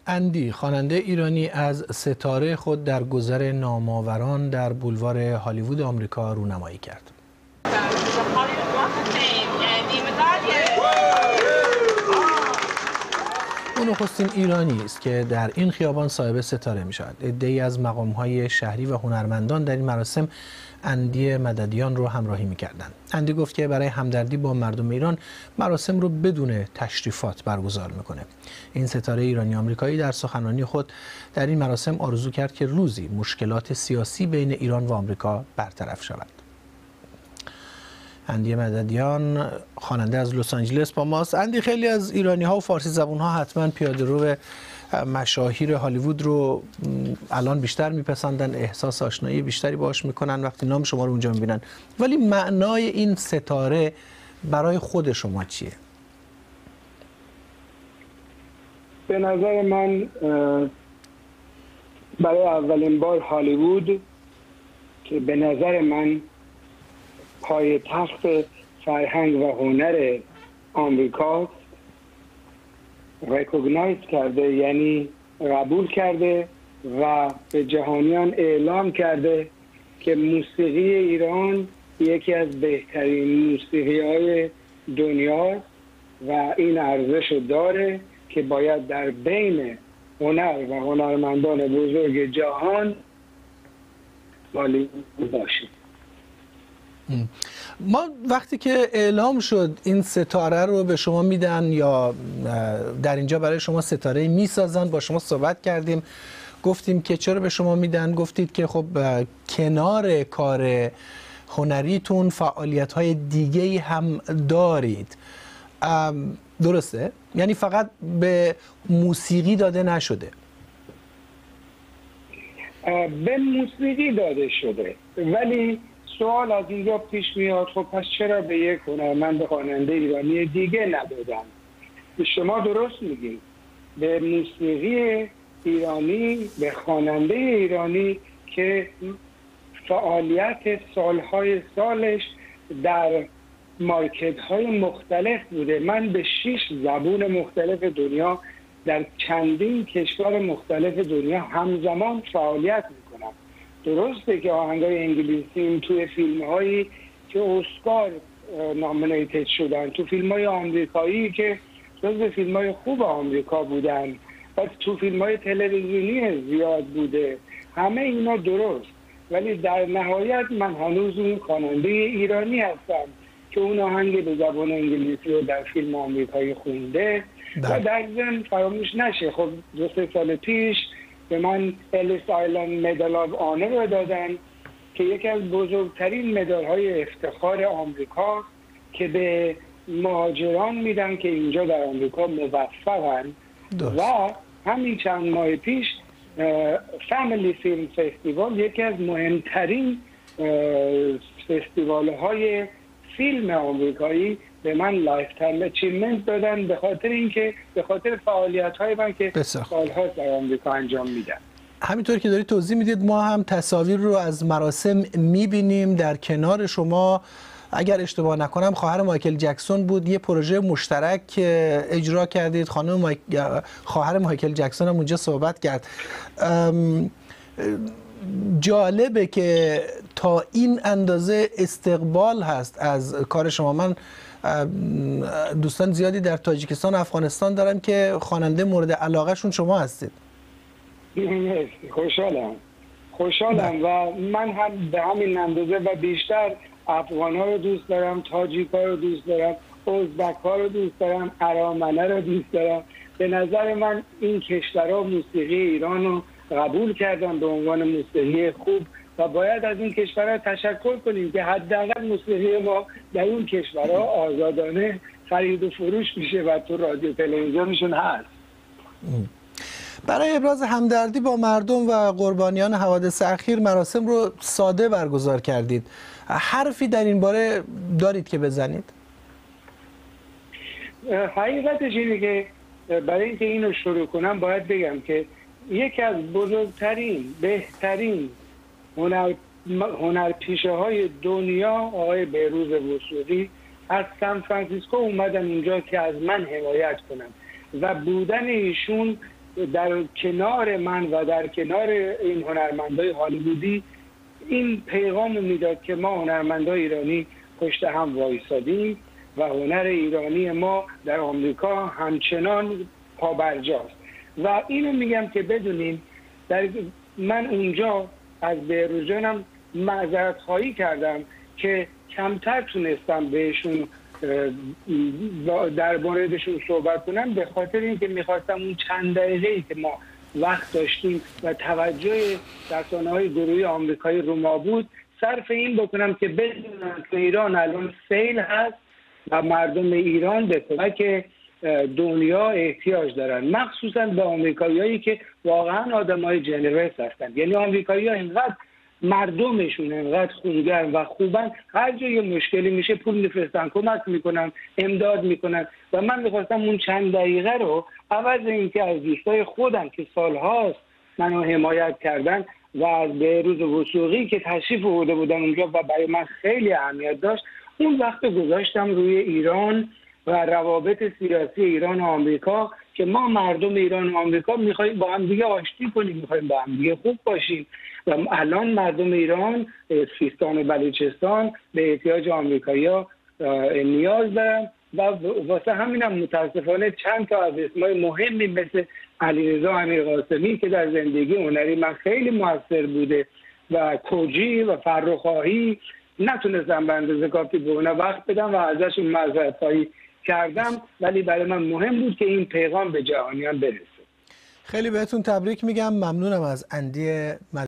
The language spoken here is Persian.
اندی خواننده ایرانی از ستاره خود در گذر نامآوران در بولوار هالیوود آمریکا رونمایی کرد. او نخستین ایرانی است که در این خیابان صاحب ستاره می شود. عده‌ای از مقام‌های شهری و هنرمندان در این مراسم اندی مددیان رو همراهی می کردند. اندی گفت که برای همدردی با مردم ایران مراسم رو بدون تشریفات برگزار میکنه. این ستاره ایرانی آمریکایی در سخنرانی خود در این مراسم آرزو کرد که روزی مشکلات سیاسی بین ایران و آمریکا برطرف شود. اندی مددیان خواننده از لس آنجلس با ماست. اندی، خیلی از ایرانی ها و فارسی زبون ها حتما پیاده‌رو مشاهیر هالیوود رو الان بیشتر میپسندن، احساس آشنایی بیشتری باهاش میکنن وقتی نام شما رو اونجا میبینن، ولی معنای این ستاره برای خود شما چیه؟ به نظر من برای اولین بار هالیوود که به نظر من پایتخت فرهنگ و هنر آمریکاست ریکگنایز کرده، یعنی قبول کرده و به جهانیان اعلام کرده که موسیقی ایران یکی از بهترین موسیقی‌های دنیاست و این ارزش داره که باید در بین هنر و هنرمندان بزرگ جهان هالیوود باشه. ما وقتی که اعلام شد این ستاره رو به شما میدن یا در اینجا برای شما ستاره میسازن، با شما صحبت کردیم، گفتیم که چرا به شما میدن، گفتید که خب کنار کار هنریتون فعالیت‌های دیگه‌ای هم دارید. درسته؟ یعنی فقط به موسیقی داده نشده؟ به موسیقی داده شده، ولی سوال از اینجا پیش میاد خب پس چرا به یک هنرمند خواننده ایرانی دیگه ندادن؟ شما درست میگید، به موسیقی ایرانی، به خواننده ایرانی که فعالیت سالهای سالش در مارکت های مختلف بوده. من به 6 زبون مختلف دنیا در چندین کشور مختلف دنیا همزمان فعالیت میکنم. درسته که آهنگای انگلیسیم توی فیلم هایی که اسکار نامینیتد شدن، تو فیلم های آمریکایی که جزو فیلم های خوب آمریکا بودن و تو فیلم های تلویزیونی زیاد بوده، همه اینا درست، ولی در نهایت من هنوز اون خواننده ایرانی هستم که اون آهنگ به زبان انگلیسی رو در فیلم آمریکایی خونده و در ضمن فراموش نشه خب 2-3 سال پیش به من الیس آیلند مدال آف آنر رو دادن که یکی از بزرگترین مدال های افتخار آمریکا که به مهاجران میدن که اینجا در آمریکا موفقن. و همین چند ماه پیش فامیلی فیلم فستیوال، یکی از مهمترین فستیوال های فیلم آمریکایی، به من لایف تایم اچیومنت دادن به خاطر فعالیت های من که سالها در آمریکا انجام میدم. همینطور که دارید توضیح میدید ما هم تصاویر رو از مراسم میبینیم. در کنار شما اگر اشتباه نکنم خواهر مایکل جکسون بود، یه پروژه مشترک اجرا کردید، خواهر مایکل جکسون هم اونجا صحبت کرد. جالبه که تا این اندازه استقبال هست از کار شما. من دوستان زیادی در تاجیکستان و افغانستان دارم که خواننده مورد علاقه شون شما هستید. خوشحالم و من هم به همین اندازه و بیشتر افغان ها رو دوست دارم، تاجیک ها رو دوست دارم، ازبک ها رو دوست دارم، ارامنه رو دوست دارم. به نظر من این کشورها موسیقی ایران رو قبول کردن به عنوان موسیقی خوب و باید از این کشورها تشکر کنیم که حداقل موسیقی ما در اون کشورها آزادانه خرید و فروش میشه و تو رادیو تلویزیونشون هست. برای ابراز همدردی با مردم و قربانیان حوادث اخیر مراسم رو ساده برگزار کردید. حرفی در این باره دارید که بزنید؟ حقیقتش اینه که برای اینکه اینو شروع کنم باید بگم که یکی از بزرگترین بهترین هنرپیشه های دنیا آقای بهروز وثوقی از سان فرانسیسکو اومدن اینجا که از من حمایت کنن و بودن ایشون در کنار من و در کنار این هنرمندای هالیوودی این پیغام میداد که ما هنرمندای ایرانی پشت هم وایسادیم و هنر ایرانی ما در آمریکا همچنان پابرجاست. و اینو میگم که بدونین من اونجا از بهروزجانم معذرت خواهی کردم که کمتر تونستم بهشون در موردشون صحبت کنم، به خاطر اینکه میخواستم اون چند دقیقه‌ای که ما وقت داشتیم و توجه رسانه‌های گروهی آمریکایی رو ما بود صرف این بکنم که بدونن که ایران الان سیل هست و مردم ایران به کمک دنیا احتیاج دارن، مخصوصا به آمریکاییایی که واقعا آدمای جنرس هستن. یعنی آمریکایی‌ها اینقدر مردمشون انقدر خونگرم و خوبن، هر جا یه مشکلی میشه پول میفرستن، کمک میکنن، امداد میکنن. و من میخواستم اون چند دقیقه رو عوض اینکه از دوستای خودم که سالهاست منو حمایت کردن و از بهروز وثوقی که تشریف آورده بودن اونجا و برای من خیلی اهمیت داشت، اون وقت گذاشتم روی ایران و روابط سیاسی ایران و آمریکا که ما مردم ایران و آمریکا میخوایم با هم دیگه آشتی کنیم، میخوایم با هم دیگه خوب باشیم. و الان مردم ایران، سیستان و بلوچستان به احتیاج آمریکایی‌ها نیاز دارن و واسه همینم متاسفانه چند تا از اسمای مهمی مثل علیرضا امیرقاسمی که در زندگی هنری من خیلی موثر بوده و کوجی و فرخ‌آهی نتونستم به اندازه کافی به اونا وقت بدم و ازشون معذرت‌خواهی کردم، ولی برای من مهم بود که این پیغام به جهانیان برسه. خیلی بهتون تبریک میگم. ممنونم از اندی